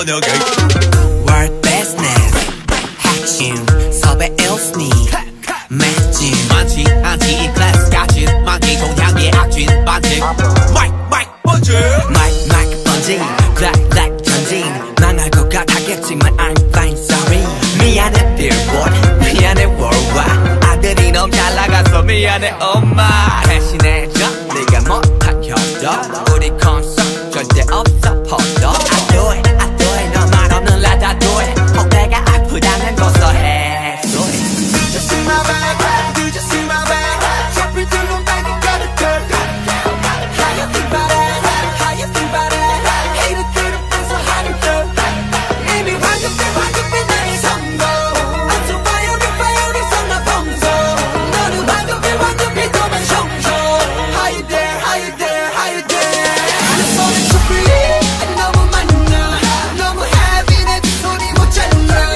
저녁에 World business 핵심 섭외 일스니 맥주 많지 않지 이 클래스 같은 만기 동향의 악진 반칙 마이크 번지 마이크 번지 블랙 전진 망할 것 같았겠지만 I'm fine sorry 미안해 billboard 미안해 worldwide 아들이 너무 잘 나가서 미안해 엄마 대신해줘 네가 못한 협력 우리 콘서트 절대 없어 퍼져 I do it 너 말 없는 날 I do it 혹 배가 아프다면 고소해 Just in my bag, you just in my bag. Shopping till I'm back, you got it, girl. How you feel about it? How you feel about it? Hate it, good, I'm so hot, girl. Maybe why you feel 나의 선거. I'm so fire, son of bomzo. 너는 why you feel 너만 숑숑. How you dare, how you dare, how you dare. Just wanna to free, 너무 많나. 너무 heavy, 내 두 손이 못 잘라.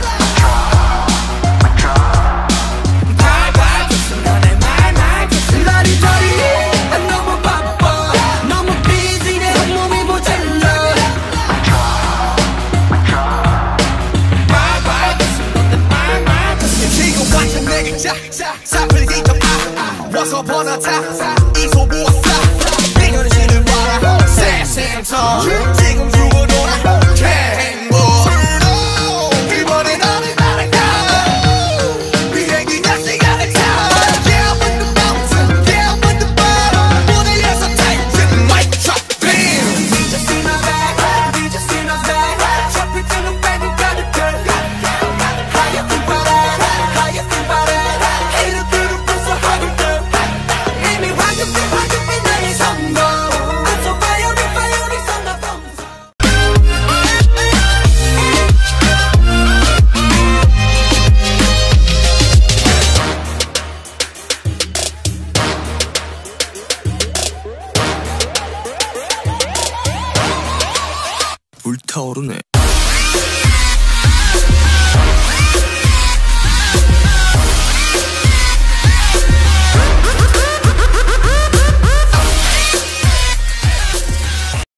너무 바빠 너무 busy 내 몸이 모자라 지금 완전 내게 사풀기 좀 Once upon a time 이소 모았어 내 현실을 봐라 새샘터 지금 죽어도나 행복 이번에 너를 날아가 비행기 날 시간을 타 Yeah with the mountain Yeah with the bottom 무대에서 타이틀 mic drop bam Just in my bag you just in my bag Drop it till I'm back you got it girl How you feel about it How you feel about it Hate it good I'm so hot girl Amy why you feel 나의 선거 I'm so fire son of bomzo 불타오르네